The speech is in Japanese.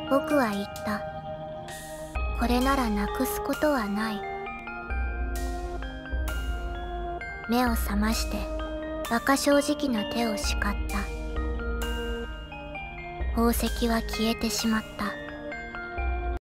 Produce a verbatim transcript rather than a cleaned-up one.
僕は言った。これならなくすことはない。目を覚まして馬鹿正直な手を叱った。宝石は消えてしまった。